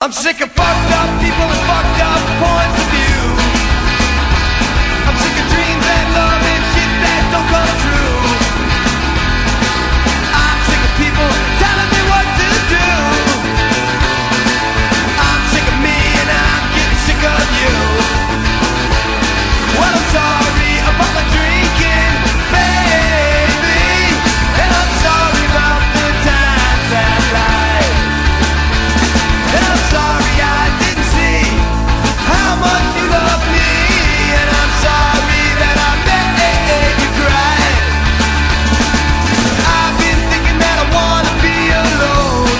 I'm sick of fucked up people and fucked up points of view. I'm sick of dreams and love and shit that don't come true. I'm sick of people telling me what to do. I'm sick of me and I'm getting sick of you. Well, I'm sorry about my drinking, baby, and I'm sorry about the times that lied. And I'm sorry I didn't see how much you love me. And I'm sorry that I made you cry. I've been thinking that I wanna be alone.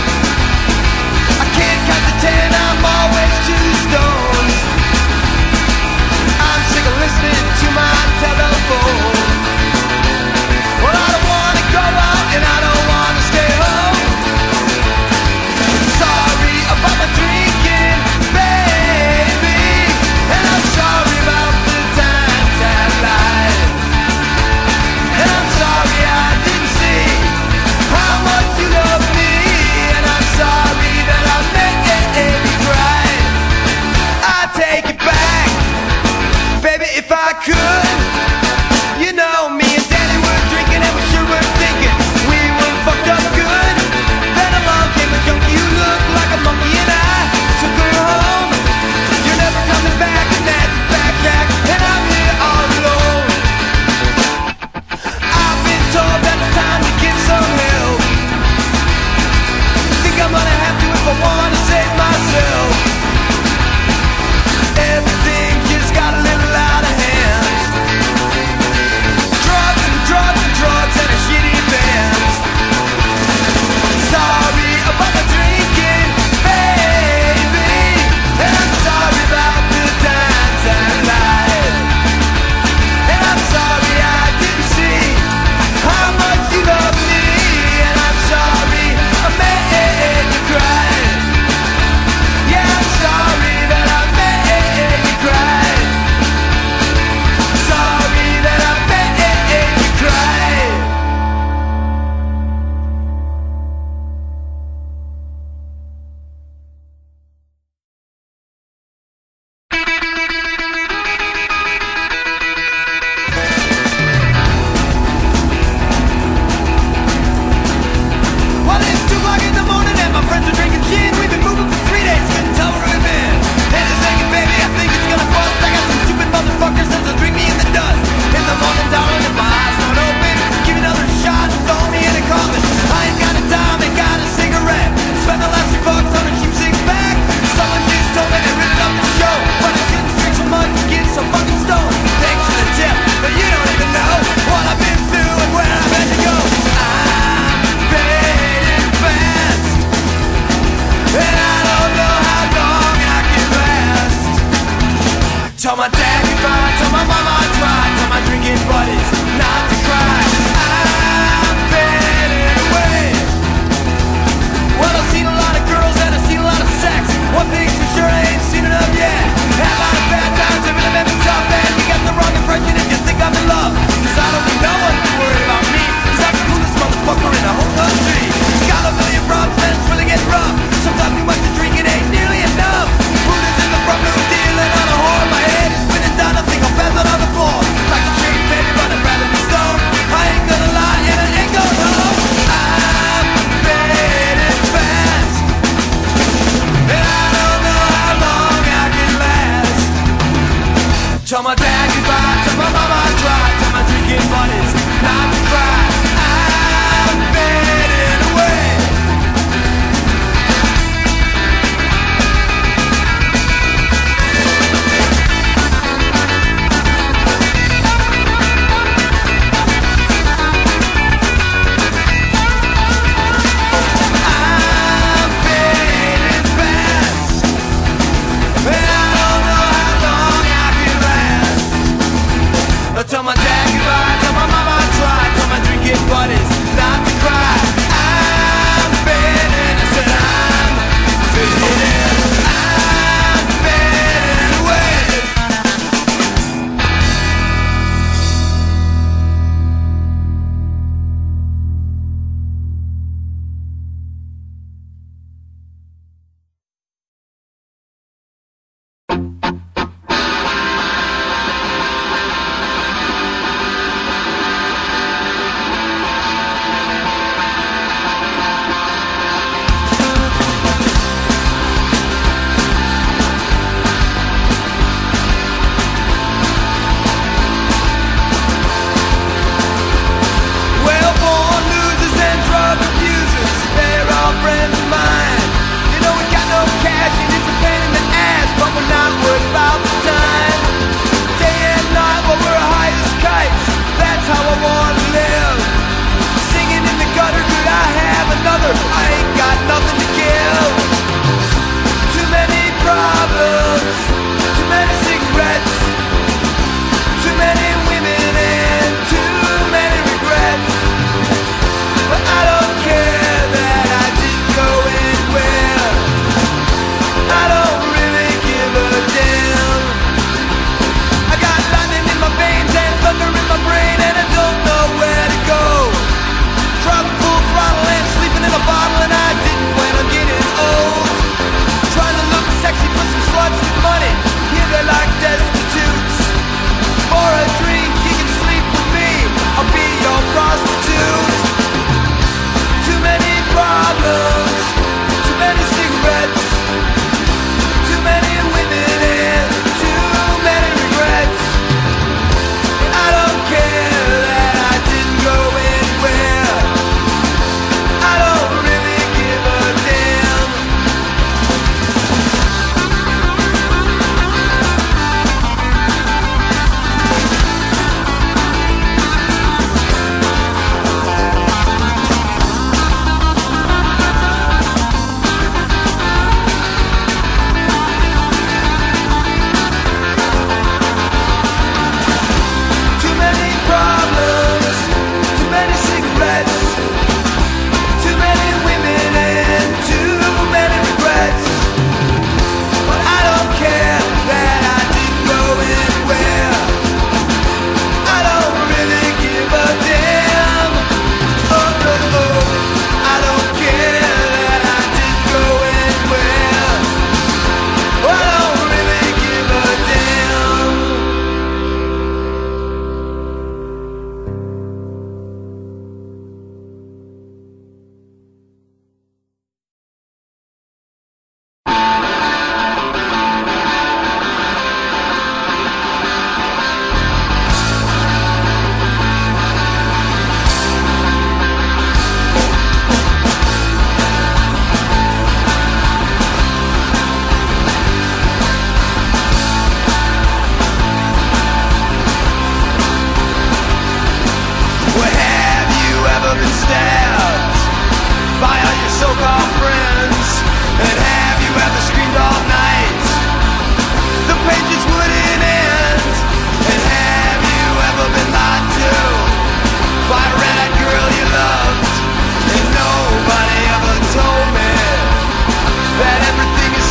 I can't count to 10, I'm always 2 stones. I'm sick of listening to my telephone. Well, I don't wanna go out and I don't wanna stay home. Sorry about my drinking, baby, and I'm sorry about the times I lied. And I'm sorry I didn't see how much you love me. And I'm sorry that I made you cry. I take it back, baby, if I could. You know, me and Danny were drinking and we sure were thinking we were fucked up good. Then along came a junkie who looked like a monkey and I took her home. You're never coming back and that's a backtrack and I'm here all alone. I've been told that it's time to get some help. Think I'm gonna have to if I wanna save myself. Everything just got a little out of hand. Drugs and drugs and drugs and a shitty band. Sorry about my drinking, baby, and I'm sorry about the times I lied. And I'm sorry I didn't see how much you love me. And I'm sorry I made you cry. Yeah, I'm sorry that I made you cry. Sorry that I made you cry. Well, it's 2 o'clock in the morning and my friends are drinking gin. We've been moving for 3 days, couldn't tell where we've been. And it's thinking, baby, I think it's gonna bust. I got some stupid motherfuckers that'll drink me in the dust. In the morning, darling, if my eyes not open, give me another shot and throw me in a coffin. I ain't got a dime, ain't got a cigarette. Spend the last $2 on a cheap 6-pack. Someone just told me they ripped up the show, but I shouldn't drink so much and get so fucking stoned. Thanks for the tip, but you don't even know what I've been through and where I've had to go. I'm fading fast, and I don't know how long I can last. Tell my dad goodbye, tell my mama I tried, tell my drinking buddies not to cry. I'm fading away. Well, I've seen a lot of girls and I've seen a lot of sex. One thing's for sure, I ain't seen enough yet. Had a lot of bad times, living a Memphis tough, and you got the wrong impression if you think I'm in love. Cause I don't need no one to worry about me, cause I'm the coolest motherfucker in the whole country. Got a million problems and it's really getting rough. Sometimes too much to drink, it ain't nearly enough. Food is in the front room, dealing on a whore. My head is spinning down, I think I'll pass out on the floor. Like a train, baby, running round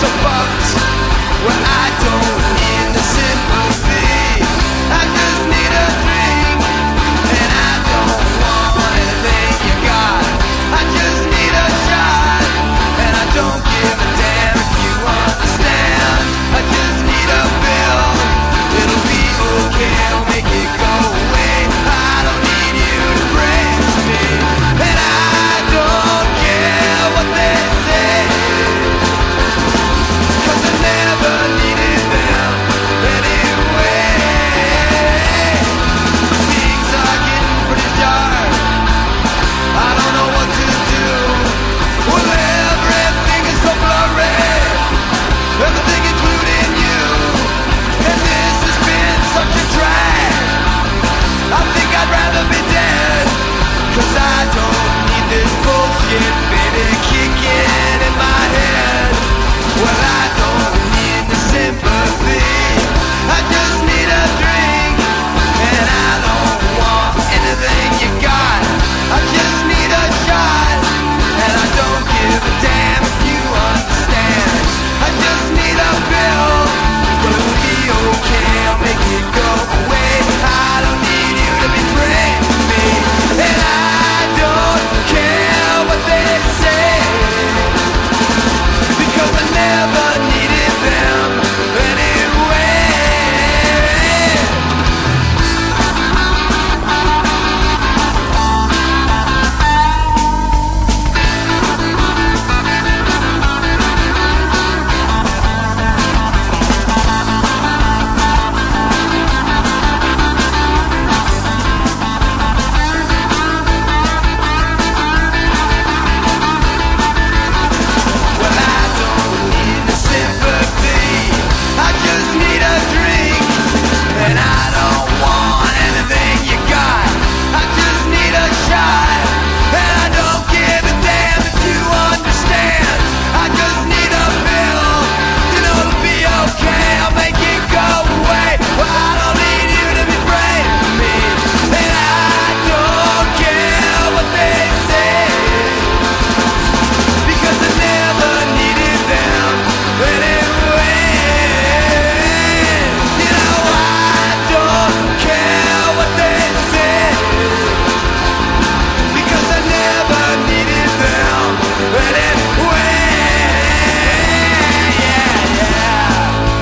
so fucked. Well, I don't need the sympathy, I just need a drink. And I don't want anything you got, I just need a shot. And I don't give a damn if you understand, I just need a pill. It'll be okay, I'll make it go away. I don't need you to praise me, and I don't care what they say, 'cause I never needed them anyway. Things are getting pretty dark, I don't know what to do. Well, everything is so blurry, everything including you. And this has been such a drag, I think I'd rather be dead. 'Cause I don't need this bullshit, baby, kicking in my head. Well, I don't need the sympathy, I just need a drink. And I don't want anything you got, I just need a shot. And I don't give a damn if you understand, I just need a pill. But it'll be okay, I'll make it go away. I don't need you to betray me, and I don't care what they say, because I never needed them anyway. Well, I don't need the sympathy, I just need a drink. And I don't want anything you got, I just need a shot. And I don't give a damn if you understand, I just need a pill. You know it'll be okay, I'll make it go away. Well, I don't need you to be brave for me, and I don't care what they say, because I never needed them anyway. You know I don't care what they say, because I never needed them anyway. Yeah, yeah.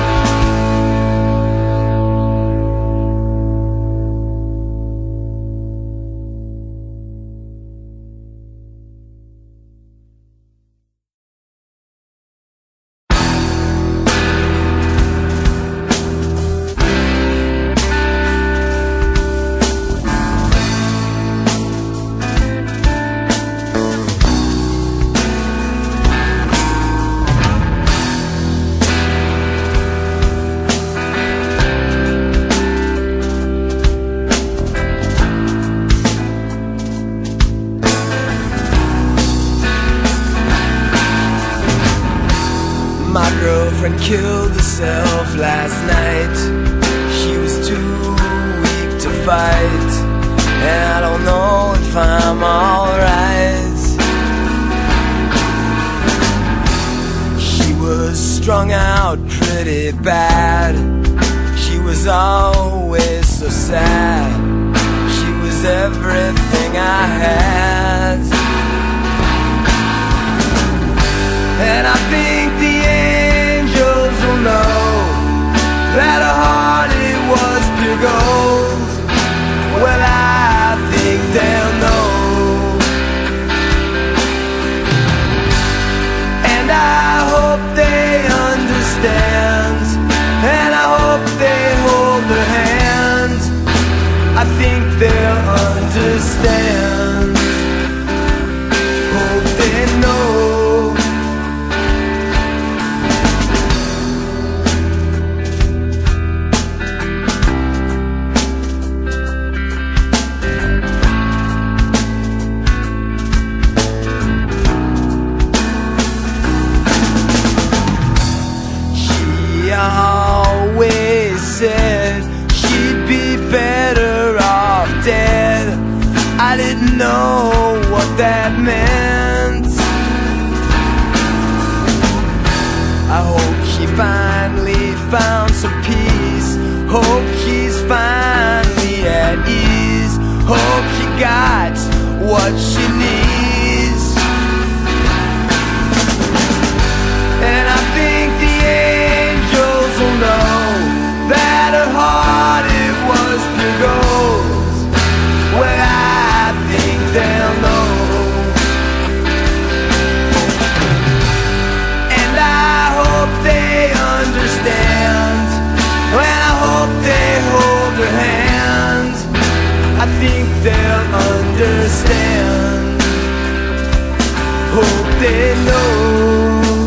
My girlfriend killed herself last night. She was too weak to fight, and I don't know if I'm alright. She was strung out pretty bad, she was always so sad. She was everything I had. And I think the angels will know that her heart, it was pure gold. Well, I think they'll know, and I hope they understand, and I hope they hold her hand. I think they'll understand, hope they know. finally found some peace. Hope she's finally at ease. Hope she got what she needs. And I think the angels will know that her heart, it was pure gold. Well, I think they'll know. And I hope they understand. When I hope they hold her hand, I think they'll understand. Hope they know.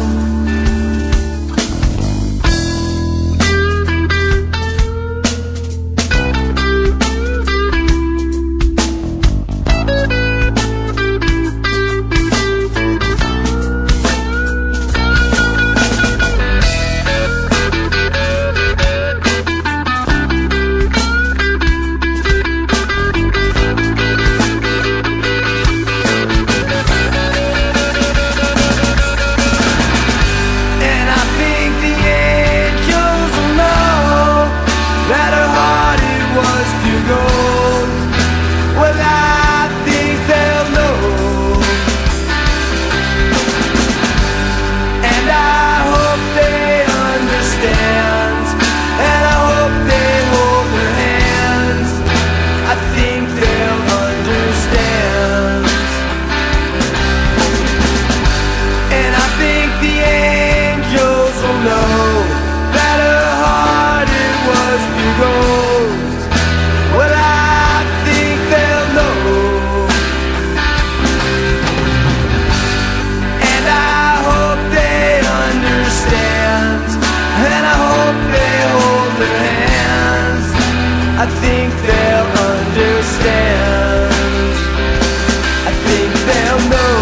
I think they'll understand. I think they'll know.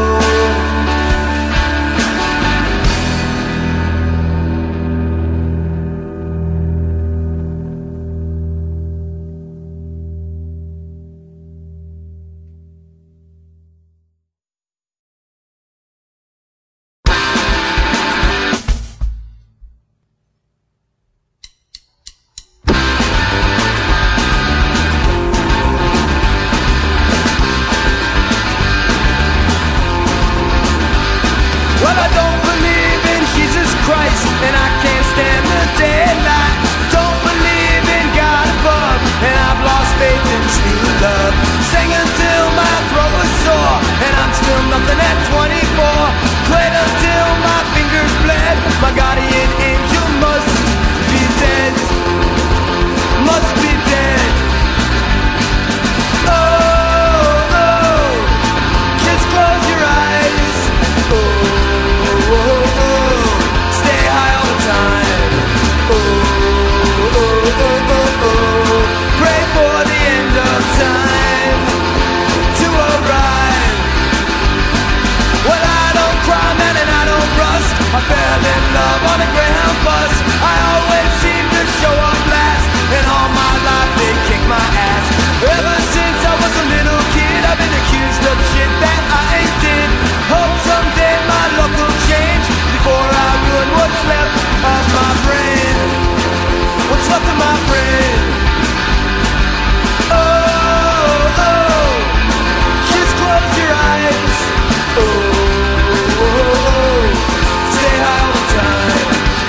Well, I don't believe in Jesus Christ, and I can't stand the daylight. Don't believe in God above, and I've lost faith in true love. Sang until my throat was sore, and I'm still nothing at 24. Played until my fingers bled. My guardian angel must be dead. Must be dead. Oh, oh, just close your eyes. Oh. Stay high all the time. Pray for the end of time to arrive. Well, I don't cry, man, and I don't rust. I fell in love on a Greyhound bus. I always seem to show up last, and all my life they kick my ass. Ever since I was a little kid, I've been accused of shit that I ain't did. Hope someday my luck will change before I ruin what's left of my brain. What's left of my brain? Oh, oh, just close your eyes. Oh, oh, oh, stay high all the time.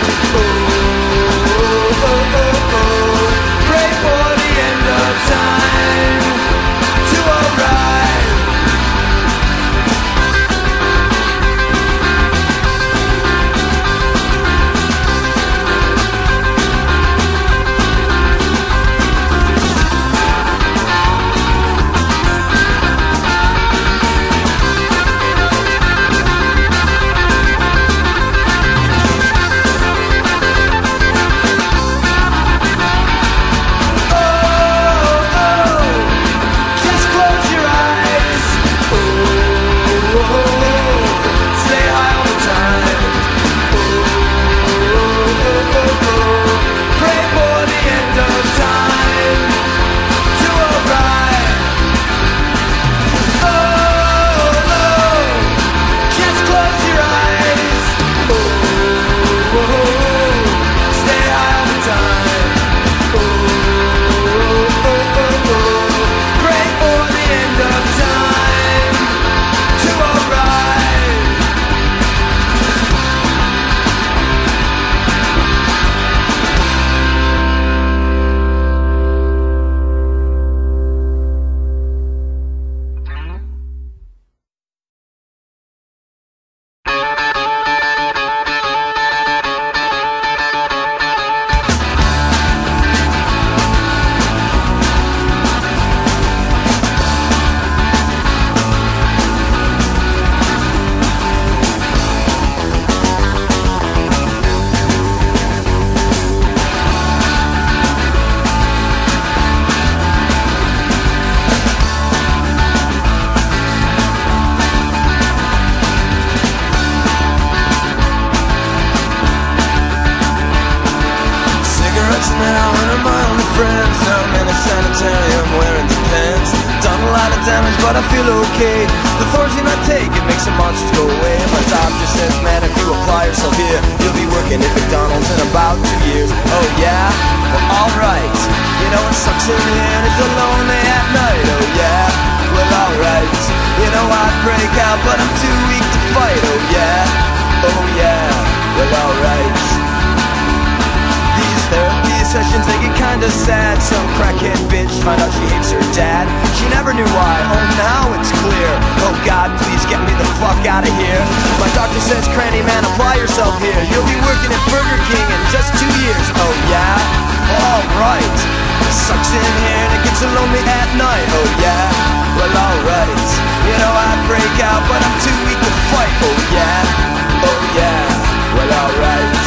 sanitarium wearing depends. Done a lot of damage but I feel okay. The Thorazine I take, it makes the monsters go away. And my doctor says, man, if you apply yourself here, you'll be working at McDonald's in about 2 years. Oh yeah? Well alright. You know it sucks in here and it's so lonely at night. Oh yeah? Well alright. You know I'd break out but I'm too weak to fight. Oh yeah? Oh yeah? Well alright. These therapy sessions, they get kinda sad. Some crackhead bitch find out she hates her dad. She never knew why, oh now it's clear. Oh God, please get me the fuck out of here. My doctor says, cranny man, apply yourself here. You'll be working at Burger King in just 2 years. Oh yeah? Well alright. It sucks in here and it gets so lonely at night. Oh yeah? Well alright. You know I'd break out but I'm too weak to fight. Oh yeah? Oh yeah? Well alright.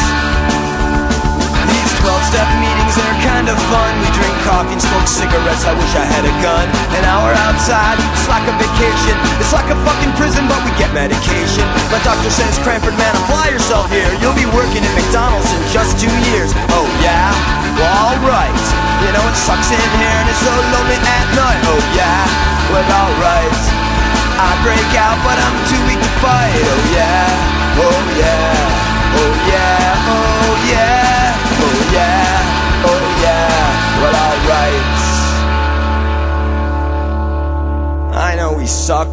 12-step meetings, they're kind of fun. We drink coffee and smoke cigarettes, I wish I had a gun. An hour outside, it's like a vacation. It's like a fucking prison, but we get medication. My doctor says, Cranford man, apply yourself here. You'll be working at McDonald's in just 2 years. Oh yeah? Well alright. You know it sucks in here and it's so lonely at night. Oh yeah? Well alright. I break out but I'm too weak to fight. Oh yeah? Oh yeah? Oh yeah? Oh yeah? Oh yeah, oh yeah, well alright. I know we suck.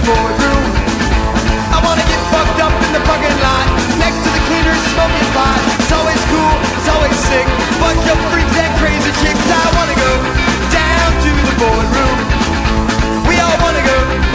boardroom. I wanna get fucked up in the parking lot, next to the cleaners smoking pot. It's always cool, it's always sick, bunch of freaks and crazy chicks. I wanna go down to the boardroom. We all wanna go